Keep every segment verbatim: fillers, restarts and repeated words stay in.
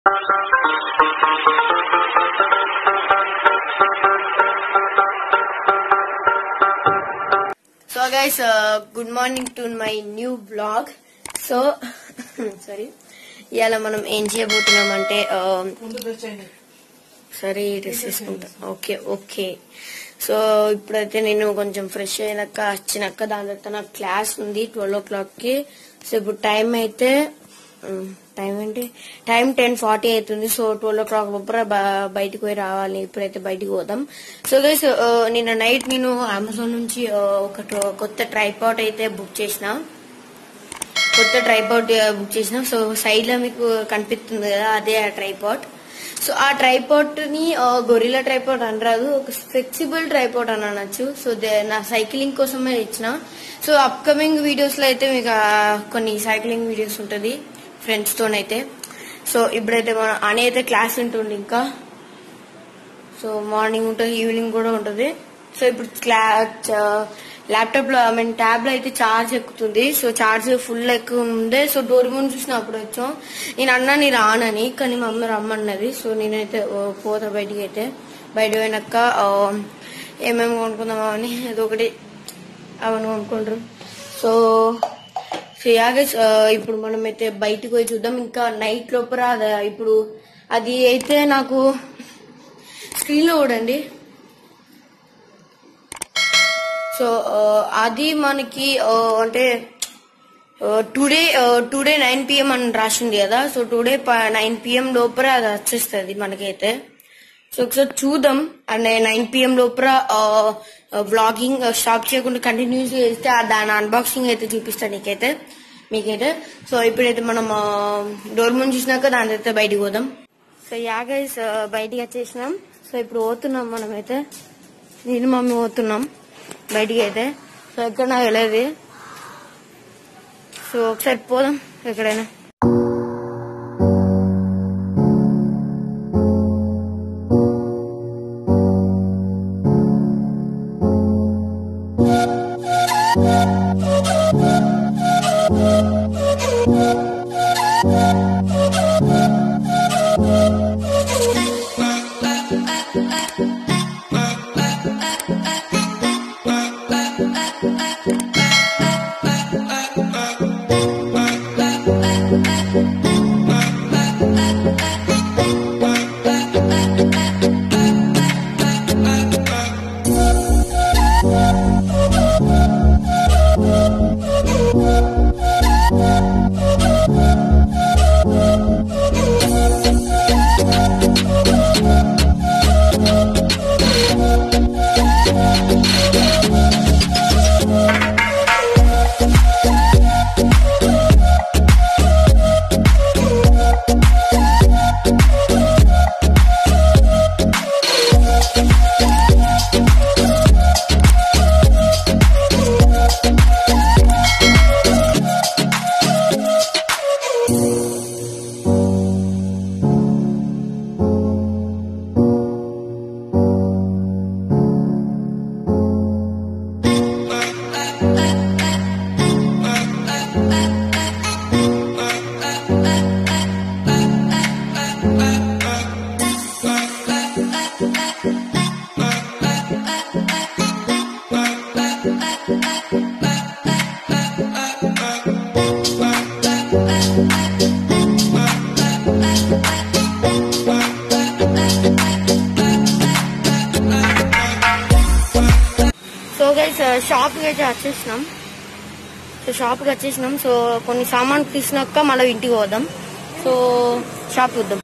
So guys, uh, good morning to my new vlog. So sorry, ఇయాల మనం ఏం చేయబోతున్నాం అంటే సరే డ్రెస్ వేసుకుంటా. ఓకే ఓకే సో ఇప్పుడైతే నేను కొంచెం ఫ్రెష్ అయినాక వచ్చినాక దాని తర్వాత నాకు క్లాస్ ఉంది ట్వెల్వ్ ఓ క్లాక్ కి. సో ఇప్పుడు టైం అయితే టైం ఏంటి టైం టెన్ ఫార్టీ అవుతుంది. సో ట్వెల్వ్ ఓ క్లాక్ లోపల బయటకు పోయి రావాలి. ఇప్పుడైతే బయటకు పోదాం. సో గైస్ నిన్న నైట్ నేను అమెజాన్ నుంచి ఒక కొత్త ట్రైపాడ్ అయితే బుక్ చేసిన కొత్త ట్రైపాడ్ బుక్ చేసిన సో సైడ్ లో మీకు కనిపిస్తుంది కదా, అదే ఆ ట్రైపాడ్. సో ఆ ట్రైపాడ్ ని గొరిల్లా ట్రైపాడ్ అనరాదు, ఒక ఫ్లెక్సిబుల్ ట్రైపాడ్ అని అనొచ్చు. సో నా సైక్లింగ్ కోసమే ఇచ్చిన. సో అప్కమింగ్ వీడియోస్ లో అయితే మీకు కొన్ని సైక్లింగ్ వీడియోస్ ఉంటది ఫ్రెండ్స్ తోనైతే. సో ఇప్పుడైతే మన అని అయితే క్లాస్ ఉంటుంది ఇంకా. సో మార్నింగ్ ఉంటుంది, ఈవినింగ్ కూడా ఉంటుంది. సో ఇప్పుడు క్లా ల్యాప్టాప్ లో ఐ మీన్ ట్యాబ్ లో అయితే ఛార్జ్ ఎక్కుతుంది. సో ఛార్జ్ ఫుల్ ఎక్కువ ఉండే. సో డోర్ ముందు చూసిన అప్పుడు వచ్చాం. నేను అన్నా నీ రానని, కానీ మా అమ్మ రమ్మన్నది. సో నేనైతే పోతా బయటికి. అయితే బయట పోయినాక ఏమేమి కొనుక్కుందామా అని ఏదో ఒకటి అవన్నీ కొనుక్కుంటారు. సో సో యాగస్ ఇప్పుడు మనం అయితే బయటకు పోయి చూద్దాం. ఇంకా నైట్ లోపల ఇప్పుడు అది అయితే నాకు స్క్రీన్ లో చూడండి. సో అది మనకి అంటే టుడే టుడే నైన్ పిఎం అని రాసింది కదా. సో టుడే నైన్ పిఎం లోపల అది వచ్చేస్తుంది మనకైతే. సో ఒకసారి చూద్దాం. అండ్ నైన్ పిఎం లోపల వ్లాగింగ్ స్టాప్ చేయకుండా కంటిన్యూస్ చేస్తే దాని అన్బాక్సింగ్ అయితే చూపిస్తాను నీకైతే మీకైతే. సో ఇప్పుడైతే మనం డోర్ ముందు చూసినాక దాని అయితే బయటికి పోదాం. సో యాగైస్ బయటికి వచ్చేసినాం. సో ఇప్పుడు పోతున్నాం మనమైతే, నేను మమ్మీ పోతున్నాం బయటికి అయితే. సో ఎక్కడ నాకు వెళ్ళేది. సో ఒకసారి పోదాం ఎక్కడైనా. షాప్కి అయితే వచ్చేసినాం. సో షాప్కి వచ్చేసినాం. సో కొన్ని సామాన్ తీసినాక మళ్ళీ ఇంటికి పోదాం. సో షాప్ చూద్దాం.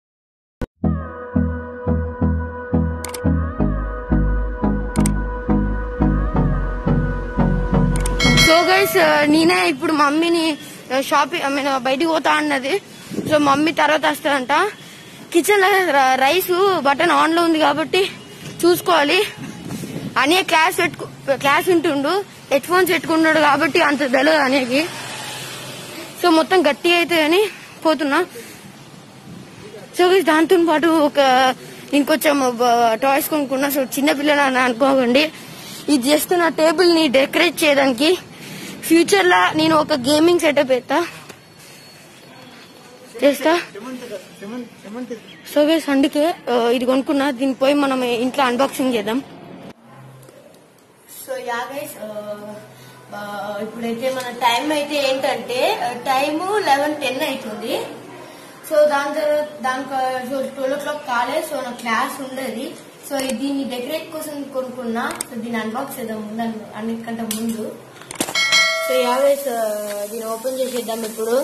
సో గైస్ నేనే ఇప్పుడు మమ్మీని షాపింగ్ ఐ మీన్ బయటికి పోతా అన్నది. సో మమ్మీ తర్వాత వస్తుందంట. కిచెన్ లో రైస్ బటన్ ఆన్ లో ఉంది కాబట్టి చూసుకోవాలి. అనే క్లాస్ పెట్టుకు క్లాస్ ఉంటుండు, హెడ్ ఫోన్స్ పెట్టుకున్నాడు కాబట్టి అంత తెలియదు అనేకి. సో మొత్తం గట్టి అయితే అని పోతున్నా. సో దాంతో పాటు ఒక నేను కొంచెం టాయ్స్ కొనుక్కున్నా. సో చిన్నపిల్లలు అని అనుకోకండి, ఇది జస్ట్ నా టేబుల్ ని డెకరేట్ చేయడానికి. ఫ్యూచర్ లా నేను ఒక గేమింగ్ సెటప్ ఎత్తా. చేస్తా. సో గైస్ అందుకే ఇది కొనుక్కున్నా, దీన్ని పోయి మనం ఇంట్లో అన్బాక్సింగ్ చేద్దాం. సో యా గైస్ ఇప్పుడైతే మన టైం అయితే ఏంటంటే టైము లెవెన్ టెన్ అవుతుంది. సో దాని తర్వాత దానికి సో ట్వెల్వ్ ఓ క్లాక్ కాలేదు. సో నా క్లాస్ ఉండేది. సో దీన్ని డెకరేట్ కోసం కొనుక్కున్నా. సో దీన్ని అన్బాక్స్ చేద్దాం ముందు, అన్నిటికంటే ముందు. సో యా గైస్ దీన్ని ఓపెన్ చేసేద్దాం ఇప్పుడు.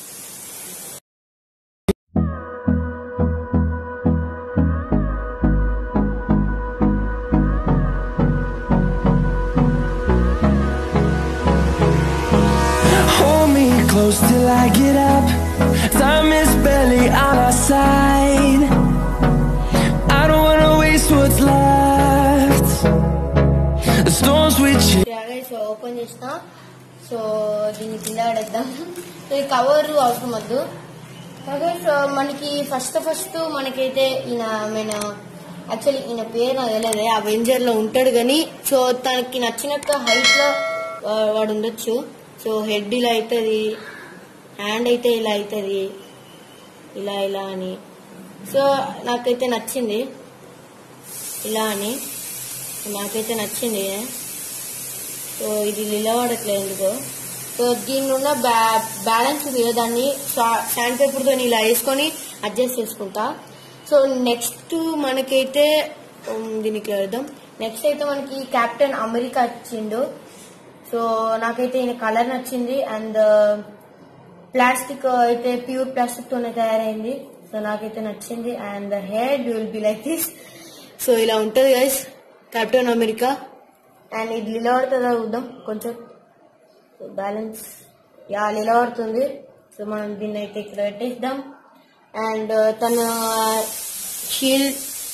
Close till I get up. Time is barely on our side. I don't wanna waste what's left. The storms we chase. Yeah guys, open చేస్తా. సో దీన్ని కింద పడేద్దాం. సో ఈ కవర్ అవసరం వద్దు. So మనకి ఫస్ట్ ఫస్ట్ మనకైతే ఈయన మన యాక్చువల్లీ ఈయన పేరు నాకు తెలియదు, అవెంజర్ లో ఉంటాడు కానీ సో తనకి నచ్చినట్టు హైట్ లో వాడు ఉండొచ్చు. సో హెడ్ ఇలా అవుతుంది, హ్యాండ్ అయితే ఇలా అవుతుంది, ఇలా ఇలా అని. సో నాకైతే నచ్చింది ఇలా అని, నాకైతే నచ్చింది. సో ఇది నిలబడట్లేదు ఎందుకో. సో దీని ఉన్న బ్యా బ్యాలెన్స్ ఉంది కదా, దాన్ని శాండ్ పేపర్తో ఇలా వేసుకొని అడ్జస్ట్ చేసుకుంటా. సో నెక్స్ట్ మనకైతే దీనికి వెళ్దాం. నెక్స్ట్ అయితే మనకి కెప్టెన్ అమెరికా వచ్చిండు. సో నాకైతే ఈయన కలర్ నచ్చింది. అండ్ ప్లాస్టిక్ అయితే ప్యూర్ ప్లాస్టిక్ తోనే తయారైంది. సో నాకైతే నచ్చింది. And head will be like this. So ఇలా ఉంటది గైస్ కెప్టెన్ అమెరికా. అండ్ ఇది నిలబడుతుందా చూద్దాం కొంచెం. బ్యాలెన్స్ యా నిలబడుతుంది. సో మనం దీన్ని అయితే ఇక్కడ పెట్టేద్దాం. అండ్ తన షీల్డ్,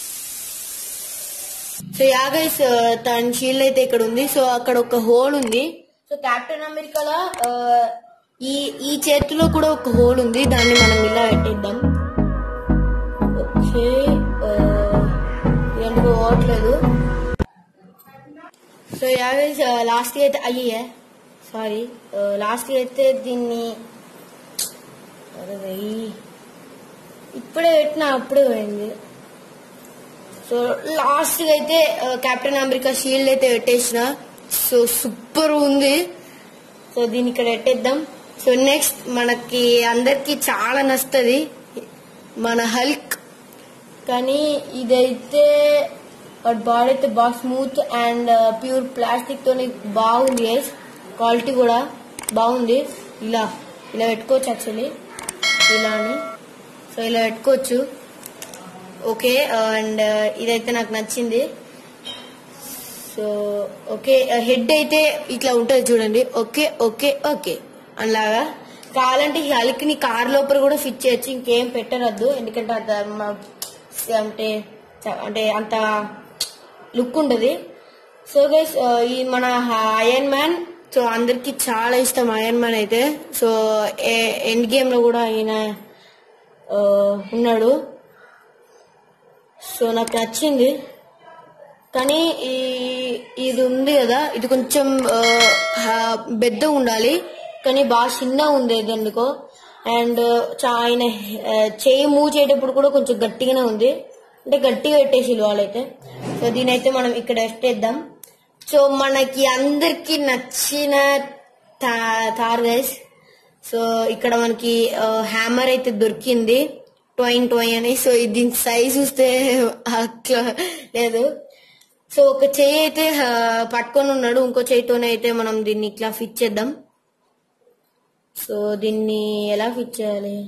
సో యా గైస్ తన షీల్డ్ అయితే ఇక్కడ ఉంది. సో అక్కడ ఒక హోల్ ఉంది. సో కెప్టెన్ అమెరికాలో ఈ ఈ చేతిలో కూడా ఒక హోల్ ఉంది, దాన్ని మనం ఇలా పెట్టేద్దాం. ఓకే ఎందుకు పోవట్లేదు. సో యా గైస్ లాస్ట్ అయితే అయ్యే సారీ లాస్ట్ అయితే దీన్ని ఇప్పుడే పెట్టినా అప్పుడే పోయింది. సో లాస్ట్ అయితే కెప్టెన్ అమెరికా షీల్డ్ అయితే పెట్టేసిన. సో సూపర్ ఉంది. సో దీన్ని ఇక్కడ పెట్టేద్దాం. సో నెక్స్ట్ మనకి అందరికి చాలా నచ్చుతుంది మన హల్క్. కానీ ఇదైతే బాడీ అయితే బాగా స్మూత్ అండ్ ప్యూర్ ప్లాస్టిక్ తోని బాగుంది గైస్. క్వాలిటీ కూడా బాగుంది. ఇలా ఇలా పెట్టుకోవచ్చు యాక్చువల్లీ ఇలా అని. సో ఇలా పెట్టుకోవచ్చు. ఓకే అండ్ ఇదైతే నాకు నచ్చింది. సో ఓకే హెడ్ అయితే ఇట్లా ఉంటుంది చూడండి. ఓకే ఓకే ఓకే అలాగా. కావాలంటే ఈ హల్క్ ని కార్ లోపల కూడా ఫిట్ చేయొచ్చు, ఇంకేం పెట్టరద్దు. ఎందుకంటే అంటే అంటే అంత లుక్ ఉండదు. సో గైస్ ఈ మన ఐరన్ మ్యాన్, సో అందరికి చాలా ఇష్టం ఐరన్ మ్యాన్ అయితే. సో ఎండ్ గేమ్ లో కూడా ఆయన ఉన్నాడు. సో నాకు నచ్చింది. కానీ ఈ ఇది ఉంది కదా, ఇది కొంచెం పెద్దగా ఉండాలి కానీ బాగా చిన్నగా ఉంది ఇది ఎందుకో. అండ్ ఆయన చేయి మూవ్ చేసేటప్పుడు కూడా కొంచెం గట్టిగానే ఉంది, అంటే గట్టిగా పెట్టేసి వాళ్ళైతే. సో దీని అయితే మనం ఇక్కడ పెట్టేద్దాం. సో మనకి అందరికి నచ్చిన థార్ గైస్. సో ఇక్కడ మనకి హ్యామర్ అయితే దొరికింది, టోయిన్ టోయ్ అని. సో దీని సైజ్ చూస్తే అట్లా లేదు. సో ఒక చెయ్యి అయితే పట్టుకొని ఉన్నాడు, ఇంకో చెయ్యితోనే అయితే మనం దీన్ని ఇట్లా ఫిట్ చేద్దాం. సో దీన్ని ఎలా ఫిట్ చేయాలి?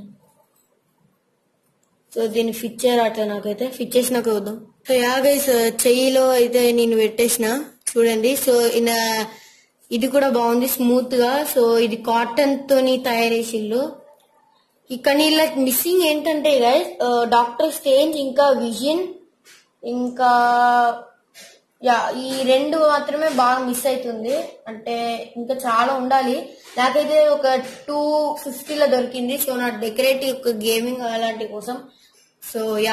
సో దీన్ని ఫిట్ చేయాలి అట్లా. నాకైతే ఫిట్ చేసినాక చూద్దాం. సో యా గైస్ చెయ్యిలో అయితే నేను పెట్టేసిన చూడండి. సో ఇన్ ఇది కూడా బాగుంది స్మూత్ గా. సో ఇది కాటన్ తోని తయారు చేసిళ్ళు. ఇక్కడ ఇలా మిస్సింగ్ ఏంటంటే గైస్ డాక్టర్ స్ట్రేంజ్ ఇంకా విజన్ ఇంకా యా ఈ రెండు మాత్రమే బాగా మిస్ అవుతుంది. అంటే ఇంకా చాలా ఉండాలి. నాకైతే ఒక టూ ఫిఫ్టీలో దొరికింది. సో నా డెకరేటివ్ ఒక గేమింగ్ అలాంటి కోసం. సో యా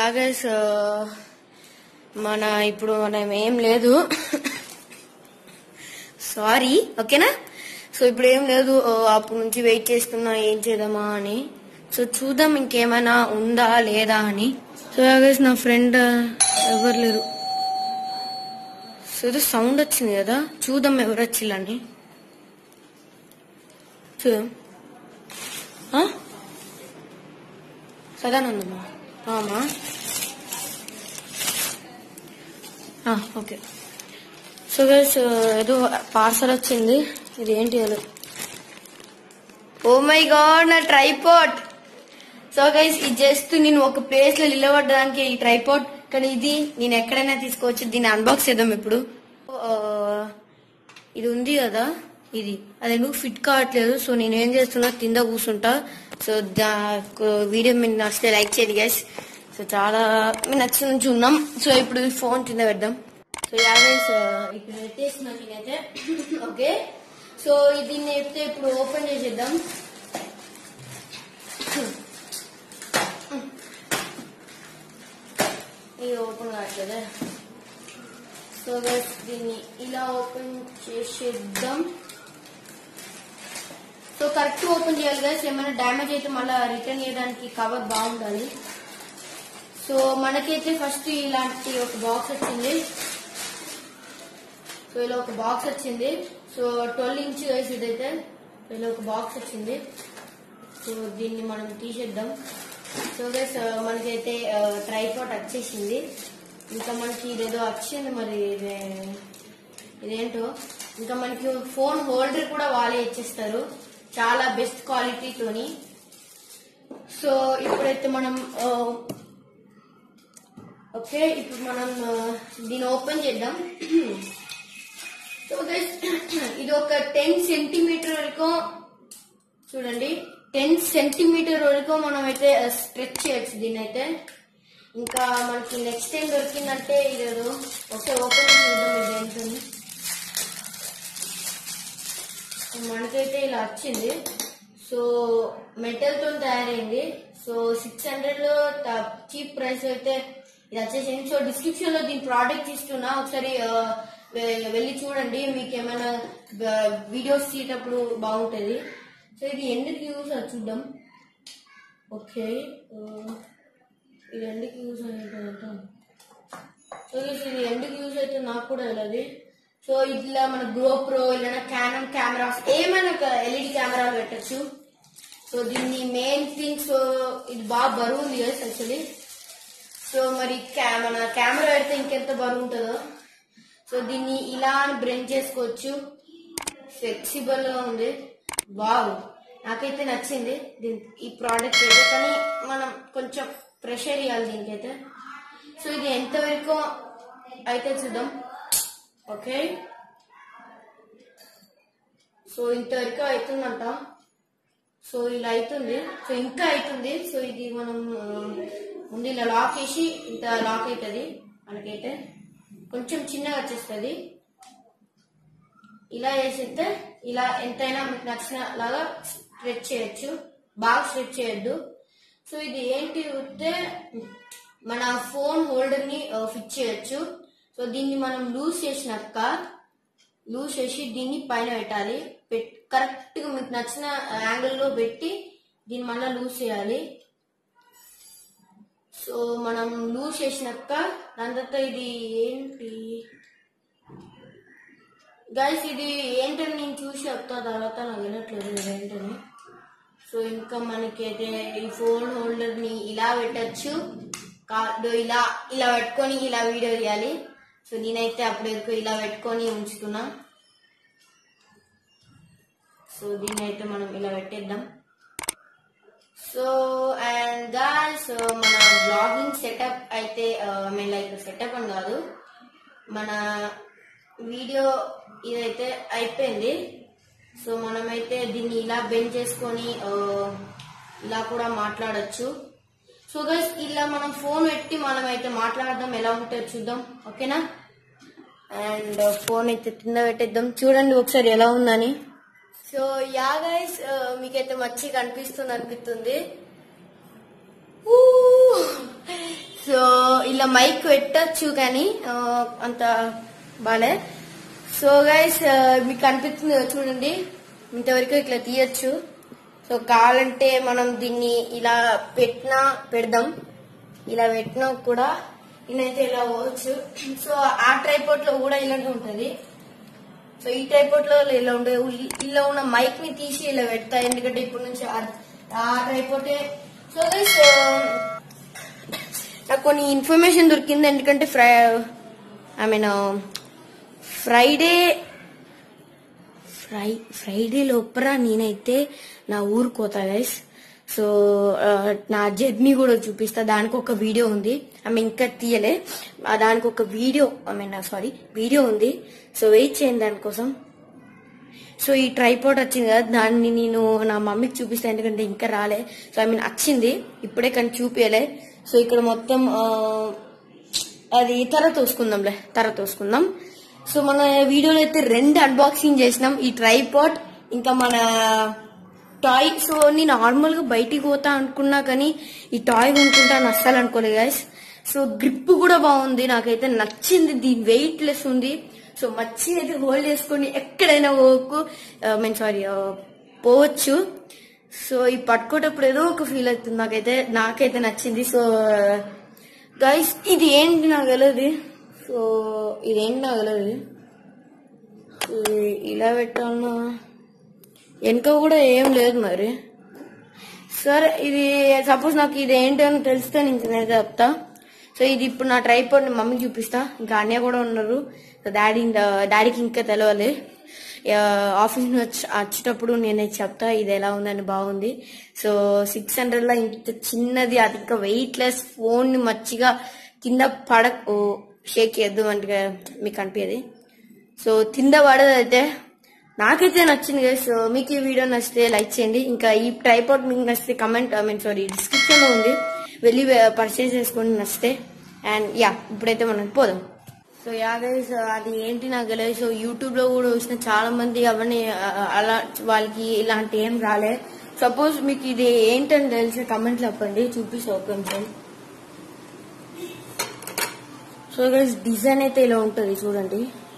యా గైస్ మన ఇప్పుడు మనం ఏం లేదు సారీ ఓకేనా. సో ఇప్పుడు ఏం లేదు, అప్పటి నుంచి వెయిట్ చేస్తున్నా ఏం చేద్దామా అని. సో చూద్దాం ఇంకేమైనా ఉందా లేదా అని. సో యా గైస్ నా ఫ్రెండ్ ఎవరు లేరు. సో ఏదో సౌండ్ వచ్చింది కదా, చూద్దాం ఎవరు వచ్చిల్లని. చూద్దాం. సదానందమ్మా అమ్మా ఓకే. సో గైస్ ఏదో పార్సల్ వచ్చింది. ఇది ఏంటి అది? ఓ మై గాడ్ నా ట్రైపాడ్. సో గైస్ ఇది జస్ట్ నేను ఒక ప్లేస్ లో నిలబడడానికి ఈ ట్రైపాడ్, కానీ ఇది నేను ఎక్కడైనా తీసుకోవచ్చు. దీన్ని అన్బాక్స్ చేద్దాం ఇప్పుడు. ఇది ఉంది కదా, ఇది అది ఎందుకు ఫిట్ కావట్లేదు. సో నేను ఏం చేస్తున్నా, కింద కూర్చుంటా. సో దా వీడియో మీరు నచ్చితే లైక్ చేయండి గైస్. సో చాలా మీరు నచ్చిన చూద్దాం. సో ఇప్పుడు ఫోన్ కింద పెడదాం. సో యా గైస్ ఇప్పుడు పెట్టేస్తున్నా నేనైతే. ఓకే సో దీన్ని అయితే ఇప్పుడు ఓపెన్ చేసేద్దాం. ఇది ఓపెన్ కావట్లేదా? సో గైస్ దీన్ని ఇలా ఓపెన్ చేసేద్దాం. సో కరెక్ట్ ఓపెన్ చేయాలి గైస్. ఏమైనా డ్యామేజ్ అయితే మళ్ళీ రిటర్న్ చేయడానికి కవర్ బాగుండాలి. సో మనకైతే ఫస్ట్ ఇలాంటి ఒక బాక్స్ వచ్చింది. సో ఇలా ఒక బాక్స్ వచ్చింది. సో ట్వెల్వ్ ఇంచ్ గైస్ ఇదైతే. ఇలా ఒక బాక్స్ వచ్చింది. సో దీన్ని మనం తీసేద్దాం. సో గైస్ మనకైతే ట్రైపాడ్ వచ్చేసింది. ఇంకా మనకి ఇదేదో వచ్చింది, మరి ఇదేంటో. ఇంకా మనకి ఫోన్ హోల్డర్ కూడా వాళ్ళే ఇచ్చేస్తారు, చాలా బెస్ట్ క్వాలిటీతోని. సో ఇప్పుడైతే మనం ఓకే ఇప్పుడు మనం దీన్ని ఓపెన్ చేద్దాం. సో గైస్ ఇది ఒక టెన్ సెంటీమీటర్ వరకు చూడండి, టెన్ సెంటీమీటర్ వరకు మనం అయితే స్ట్రెచ్ చేయొచ్చు దీన్ని అయితే. ఇంకా మనకి నెక్స్ట్ టైం దొరికిందంటే ఇదేదో ఒకసారి ఓపెన్ చేద్దాం. ఇదేంటని మనకైతే ఇలా వచ్చింది. సో మెటల్ తో తయారైంది. సో సిక్స్ హండ్రెడ్ లో చీప్ ప్రైస్ అయితే ఇది వచ్చేసింది. సో డిస్క్రిప్షన్ లో దీని ప్రోడక్ట్ ఇస్తున్నా, ఒకసారి వెళ్ళి చూడండి. మీకు ఏమైనా వీడియోస్ తీసేటప్పుడు బాగుంటుంది. సో ఇది ఎందుకు యూజ్ అది చూద్దాం. ఓకే ఇది ఎందుకు యూజ్ అవుతుందంట. సో ఇది ఎందుకు యూజ్ అవుతుంది నాకు కూడా తెలియదు. సో ఇట్లా మన గోప్రో ఇలా క్యానన్ కెమెరాస్ ఏమైనా ఎల్ఈడి కెమెరాలు పెట్టచ్చు. సో దీన్ని మెయిన్ థింగ్, సో ఇది బాగా బరువు ఉంది కదా యాక్చువల్లీ. సో మరి మన కెమెరా పెడితే ఇంకెంత బరువు ఉంటుందో. సో దీన్ని ఇలా బ్రెండ్ చేసుకోవచ్చు, ఫ్లెక్సిబుల్ గా ఉంది. వావ్ నాకైతే నచ్చింది దీని ఈ ప్రోడక్ట్ అయితే. కానీ మనం కొంచెం ప్రెషర్ ఇవ్వాలి దీనికైతే. సో ఇది ఎంతవరకు అయితే చూద్దాం. ఓకే సో ఇంతవరకు అవుతుందంట. సో ఇలా అవుతుంది. సో ఇంకా అవుతుంది. సో ఇది మనం ముందు ఇలా లాక్ వేసి ఇంత లాక్ అవుతుంది. మనకైతే కొంచెం చిన్నగా వచ్చేస్తుంది. ఇలా వేసితే ఇలా ఎంతైనా మీకు నచ్చిన లాగా స్ట్రెచ్ చేయొచ్చు, బాగా స్ట్రెచ్ చేయొద్దు. సో ఇది ఏంటి అంటే మన ఫోన్ హోల్డర్ ని ఫిట్ చేయొచ్చు. సో దీన్ని మనం లూజ్ చేసినాక లూజ్ చేసి దీన్ని పైన పెట్టాలి. కరెక్ట్ గా మీకు నచ్చిన యాంగిల్ లో పెట్టి దీన్ని మళ్ళీ లూజ్ చేయాలి. సో మనం లూజ్ చేసినాక దాని తర్వాత ఇది ఏంటి గైస్, ఇది ఏంటని నేను చూసి చెప్తా, తర్వాత నాకు వినట్లేదు ఏంటని. సో ఇంకా మనకైతే ఈ ఫోన్ హోల్డర్ ని ఇలా పెట్టచ్చు, కార్డు ఇలా ఇలా పెట్టుకొని ఇలా వీడియో తీయాలి. సో నేనైతే అప్పుడు వరకు ఇలా పెట్టుకొని ఉంచుతున్నా. సో దీన్ని అయితే మనం ఇలా పెట్టేద్దాం. సో అండ్ గాయ్స్ మన బ్లాగింగ్ సెటప్ అయితే మేము లైక్ సెటప్ అని కాదు, మన వీడియో ఇదైతే అయిపోయింది. సో మనమైతే దీన్ని ఇలా బెండ్ చేసుకొని ఇలా కూడా మాట్లాడచ్చు. సో గైస్ ఇలా మనం ఫోన్ పెట్టి మనం అయితే మాట్లాడదాం, ఎలా ఉంటుందో చూద్దాం. ఓకేనా? అండ్ ఫోన్ అయితే కింద పెట్టేద్దాం, చూడండి ఒకసారి ఎలా ఉందని. సో యా గైస్ మీకైతే మంచిగా కనిపిస్తుంది అనిపిస్తుంది. సో ఇలా మైక్ పెట్టచ్చు కానీ అంత బాలే. సో గైస్ మీకు కనిపిస్తుంది చూడండి, ఇంతవరకు ఇట్లా తీయచ్చు. సో కావాలంటే మనం దీన్ని ఇలా పెట్టినా పెడదాం, ఇలా పెట్టినా కూడా ఇనైతే ఇలా పోవచ్చు. సో ఆ ట్రైపాడ్ లో కూడా ఇలాంటి ఉంటది. సో ఈ ట్రైపాడ్ లో ఇలా ఉండే ఇలా ఉన్న మైక్ ని తీసి ఇలా పెడతా, ఎందుకంటే ఇప్పటి నుంచి ఆ ట్రైపాడే. సో గైస్ నాకు కొన్ని ఇన్ఫర్మేషన్ దొరికింది, ఎందుకంటే ఫ్రై ఐ మీన్ ఫ్రైడే ఫ్రై ఫ్రైడే లోపల నేనైతే నా ఊరికి పోతా గైస్. సో నా జర్నీ కూడా చూపిస్తా, దానికి ఒక వీడియో ఉంది. ఐ మీన్ ఇంకా తీయలే, దానికి ఒక video I mean sorry video ఉంది. సో వెయిట్ చేయండి దానికోసం. సో ఈ ట్రైపాడ్ వచ్చింది కదా, దాన్ని నేను నా మమ్మీకి చూపిస్తాను, ఎందుకంటే ఇంకా రాలే. సో ఐ మీన్ వచ్చింది ఇప్పుడే కానీ చూపించలే. సో ఇక్కడ మొత్తం అది తర తోసుకుందాంలే, తర తోసుకుందాం. సో మన వీడియోలో అయితే రెండు అన్బాక్సింగ్ చేసినాం, ఈ ట్రైపాడ్ ఇంకా మన టాయ్. సో నేను నార్మల్ గా బయటికి పోతా అనుకున్నా కానీ ఈ టాయ్ కొనుక్కుంటా అని అస్సలు అనుకోలేదు గైస్. సో గ్రిప్ కూడా బాగుంది, నాకైతే నచ్చింది, దీని వెయిట్ లెస్ ఉంది. సో మచ్చి అయితే హోల్డ్ చేసుకొని ఎక్కడైనా పోకు మీన్ సారీ పోవచ్చు. సో ఈ పట్టుకోటప్పుడు ఏదో ఒక ఫీల్ అవుతుంది, నాకైతే నాకైతే నచ్చింది. సో గైస్ ఇది ఏంటి నాకు తెలియదు. సో ఇదేంటి నాకు తెలియదు, ఇలా పెట్టాలన్నా వెనుక కూడా ఏం లేదు మరి. సరే ఇది సపోజ్ నాకు ఇది ఏంటి అని తెలిస్తే నేను చెప్తా. సో ఇది ఇప్పుడు నా ట్రైపాడ్ మమ్మీకి చూపిస్తా, ఇంకా అన్నయ్య కూడా ఉన్నారు. సో డాడీ డాడీకి ఇంకా తెలియాలి, ఆఫీస్ నుంచి వచ్చేటప్పుడు నేనే చెప్తా ఇది ఎలా ఉందని. బాగుంది. సో సిక్స్ హండ్రెడ్ లో ఇంత చిన్నది, అది ఇంకా వెయిట్ లెస్, ఫోన్ ని మచ్చిగా కింద పడ షేక్ చేద్దాం అంటే మీకు అనిపించేది. సో కింద పడదు అయితే నాకైతే నచ్చింది కదా. సో మీకు ఈ వీడియో నచ్చితే లైక్ చేయండి, ఇంకా ఈ ట్రైపాడ్ మీకు నచ్చితే comment I mean sorry description లో ఉంది, వెళ్ళి పర్చేస్ చేసుకోండి నచ్చితే. అండ్ యా ఇప్పుడైతే మనం పోదాం. సో యా గైస్ అది ఏంటి నాకు తెలియదు. సో యూట్యూబ్ లో కూడా వచ్చిన చాలా మంది అవన్నీ అలా వాళ్ళకి ఇలాంటి ఏం రాలే. సపోజ్ మీకు ఇది ఏంటని తెలిసి కమెంట్ చెప్పండి, చూపిస్తా కొంచెం. సో గైస్ డిజైన్ అయితే ఇలా ఉంటుంది చూడండి.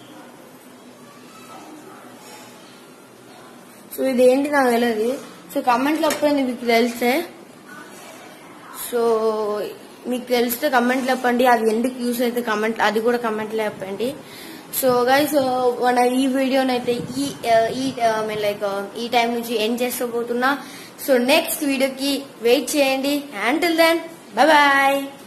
సో ఇది ఏంటి నాకు తెలియదు. సో కమెంట్లో చెప్పండి మీకు తెలిస్తే. సో మీకు తెలిస్తే కమెంట్లో చెప్పండి, అది ఎందుకు యూస్ అయితే కమెంట్ అది కూడా కమెంట్లో చెప్పండి. సో గైస్ మన ఈ వీడియోనైతే ఈ ఈ మీన్ లైక్ ఈ టైం నుంచి ఎండ్ చేసుకోబోతున్నా. సో నెక్స్ట్ వీడియోకి వెయిట్ చేయండి. Until then bye bye.